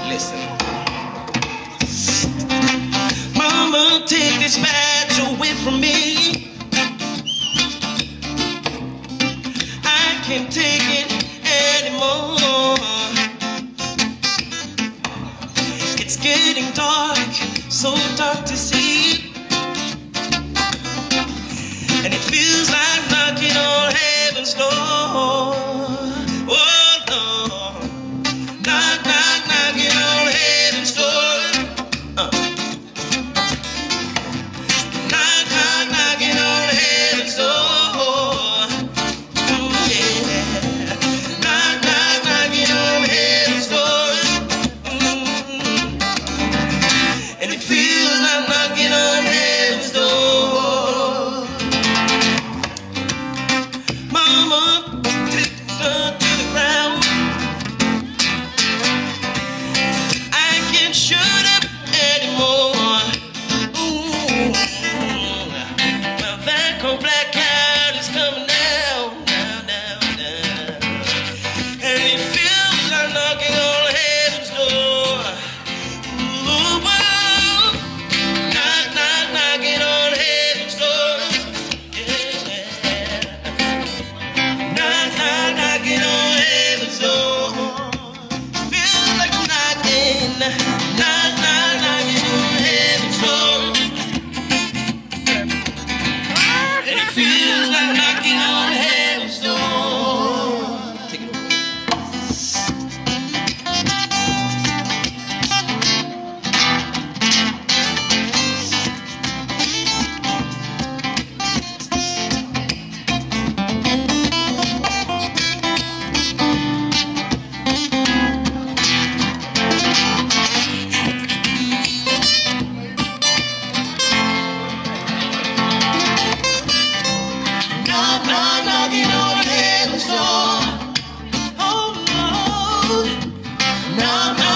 Listen. Mama, take this badge away from me. I can't take it anymore. It's getting dark, so dark to see. And it feels like knocking on heaven's door. Oh no, knocking on heaven's door. Knocking on heaven's door. Yeah, knocking on heaven's door. And it feels like knocking on heaven's door. Mama, take her to the ground. I can't shut up anymore. Ooh, my back on black cloud is coming down, down. And it feels like knocking on heaven's door. Ooh, whoa, knocking on heaven's door. Yeah. Knocking on heaven's door. Feels like I'm knocking on heaven's door. And it feels like knocking on heaven's door. Take it over. Knocking on heaven's door. Oh Lord,